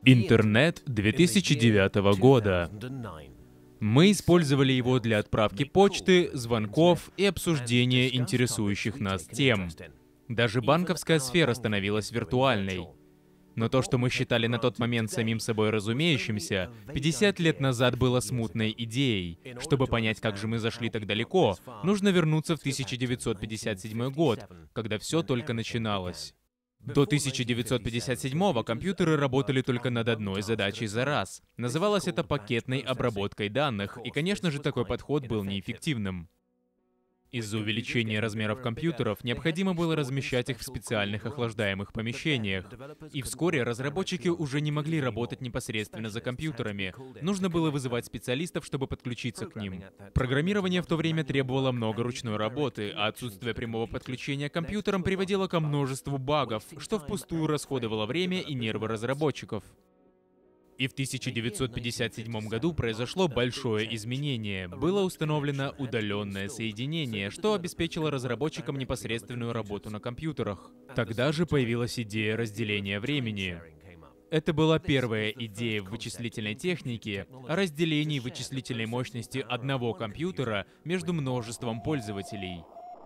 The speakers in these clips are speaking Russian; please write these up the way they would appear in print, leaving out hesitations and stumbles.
Интернет 2009 года. Мы использовали его для отправки почты, звонков и обсуждения интересующих нас тем. Даже банковская сфера становилась виртуальной. Но то, что мы считали на тот момент самим собой разумеющимся, 50 лет назад было смутной идеей. Чтобы понять, как же мы зашли так далеко, нужно вернуться в 1957 год, когда все только начиналось. До 1957-го компьютеры работали только над одной задачей за раз. Называлось это пакетной обработкой данных, и, конечно же, такой подход был неэффективным. Из-за увеличения размеров компьютеров необходимо было размещать их в специальных охлаждаемых помещениях. И вскоре разработчики уже не могли работать непосредственно за компьютерами. Нужно было вызывать специалистов, чтобы подключиться к ним. Программирование в то время требовало много ручной работы, а отсутствие прямого подключения к компьютерам приводило ко множеству багов, что впустую расходовало время и нервы разработчиков. И в 1957 году произошло большое изменение. Было установлено удаленное соединение, что обеспечило разработчикам непосредственную работу на компьютерах. Тогда же появилась идея разделения времени. Это была первая идея в вычислительной технике о разделении вычислительной мощности одного компьютера между множеством пользователей.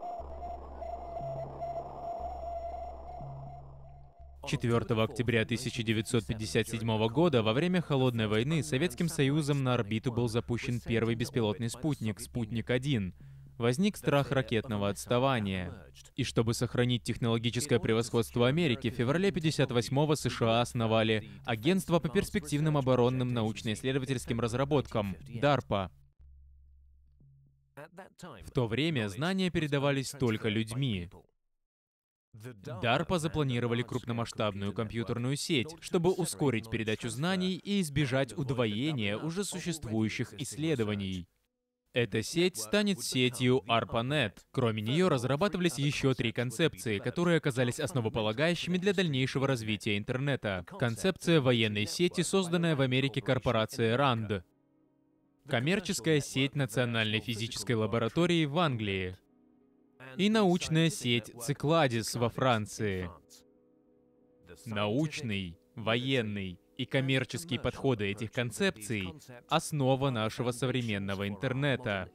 4 октября 1957 года, во время Холодной войны, Советским Союзом на орбиту был запущен первый беспилотный спутник, Спутник-1. Возник страх ракетного отставания. И чтобы сохранить технологическое превосходство Америки, в феврале 1958-го США основали Агентство по перспективным оборонным научно-исследовательским разработкам, DARPA. В то время знания передавались только людьми. DARPA запланировали крупномасштабную компьютерную сеть, чтобы ускорить передачу знаний и избежать удвоения уже существующих исследований. Эта сеть станет сетью ARPANET. Кроме нее разрабатывались еще 3 концепции, которые оказались основополагающими для дальнейшего развития интернета. Концепция военной сети, созданная в Америке корпорацией RAND. Коммерческая сеть Национальной физической лаборатории в Англии. И научная сеть Цикладис во Франции. Научный, военный и коммерческие подходы этих концепций — основа нашего современного интернета.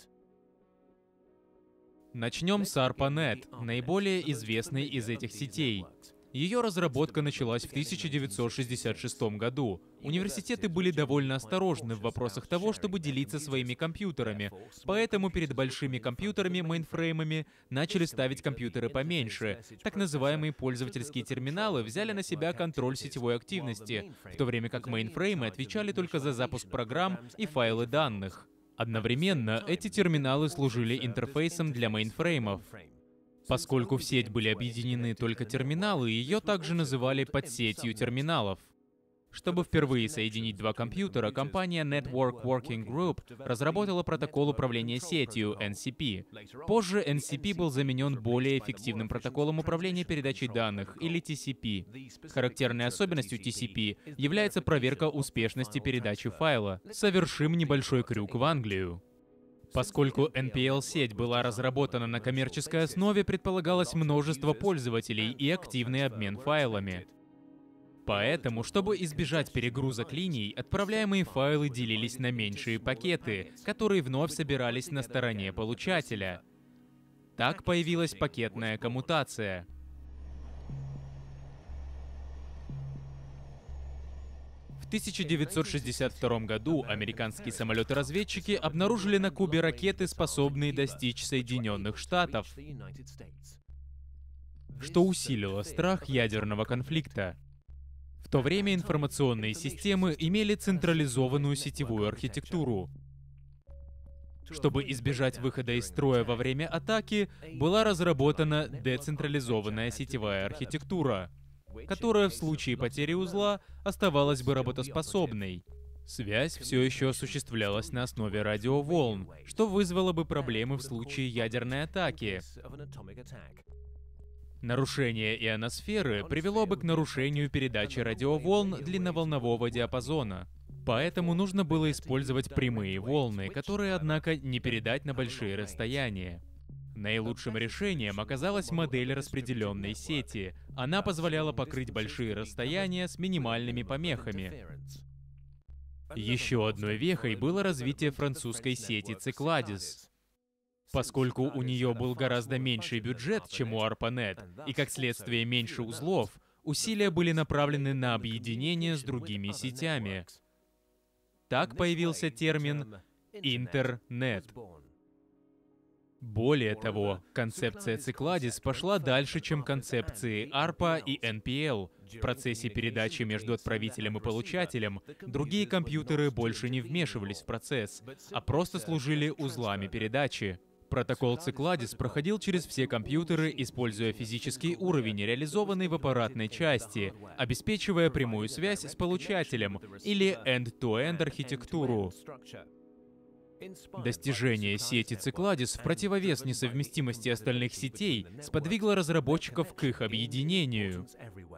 Начнем с ARPANET, наиболее известной из этих сетей. Ее разработка началась в 1966 году. Университеты были довольно осторожны в вопросах того, чтобы делиться своими компьютерами, поэтому перед большими компьютерами, мейнфреймами, начали ставить компьютеры поменьше. Так называемые пользовательские терминалы взяли на себя контроль сетевой активности, в то время как мейнфреймы отвечали только за запуск программ и файлы данных. Одновременно эти терминалы служили интерфейсом для мейнфреймов. Поскольку в сеть были объединены только терминалы, ее также называли подсетью терминалов. Чтобы впервые соединить два компьютера, компания Network Working Group разработала протокол управления сетью NCP. Позже NCP был заменен более эффективным протоколом управления передачей данных, или TCP. Характерной особенностью TCP является проверка успешности передачи файла. Совершим небольшой крюк в Англию. Поскольку NPL-сеть была разработана на коммерческой основе, предполагалось множество пользователей и активный обмен файлами. Поэтому, чтобы избежать перегрузок линий, отправляемые файлы делились на меньшие пакеты, которые вновь собирались на стороне получателя. Так появилась пакетная коммутация. В 1962 году американские самолеты-разведчики обнаружили на Кубе ракеты, способные достичь Соединенных Штатов, что усилило страх ядерного конфликта. В то время информационные системы имели централизованную сетевую архитектуру. Чтобы избежать выхода из строя во время атаки, была разработана децентрализованная сетевая архитектура, которая в случае потери узла оставалась бы работоспособной. Связь все еще осуществлялась на основе радиоволн, что вызвало бы проблемы в случае ядерной атаки. Нарушение ионосферы привело бы к нарушению передачи радиоволн длинноволнового диапазона. Поэтому нужно было использовать прямые волны, которые, однако, не передать на большие расстояния. Наилучшим решением оказалась модель распределенной сети. Она позволяла покрыть большие расстояния с минимальными помехами. Еще одной вехой было развитие французской сети Cyclades. Поскольку у нее был гораздо меньший бюджет, чем у ARPANET, и как следствие меньше узлов, усилия были направлены на объединение с другими сетями. Так появился термин «интернет». Более того, концепция Cyclades пошла дальше, чем концепции ARPA и NPL. В процессе передачи между отправителем и получателем другие компьютеры больше не вмешивались в процесс, а просто служили узлами передачи. Протокол Cyclades проходил через все компьютеры, используя физический уровень, реализованный в аппаратной части, обеспечивая прямую связь с получателем или end-to-end архитектуру. Достижение сети Cyclades в противовес несовместимости остальных сетей сподвигло разработчиков к их объединению.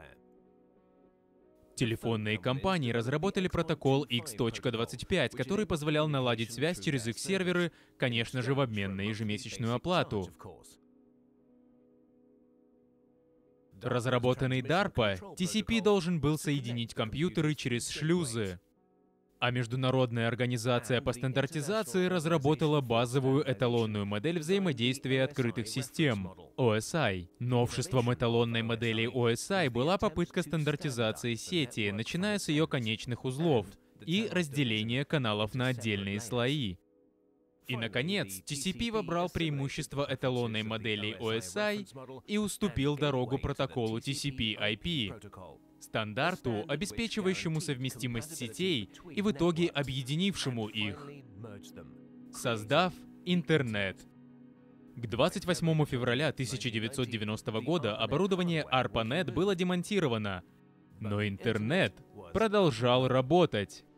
Телефонные компании разработали протокол X.25, который позволял наладить связь через их серверы, конечно же, в обмен на ежемесячную оплату. Разработанный DARPA, TCP должен был соединить компьютеры через шлюзы. А Международная организация по стандартизации разработала базовую эталонную модель взаимодействия открытых систем — OSI. Новшеством эталонной модели OSI была попытка стандартизации сети, начиная с ее конечных узлов, и разделения каналов на отдельные слои. И, наконец, TCP вобрал преимущества эталонной модели OSI и уступил дорогу протоколу TCP/IP. Стандарту, обеспечивающему совместимость сетей и в итоге объединившему их, создав интернет. К 28 февраля 1990 года оборудование ARPANET было демонтировано, но интернет продолжал работать.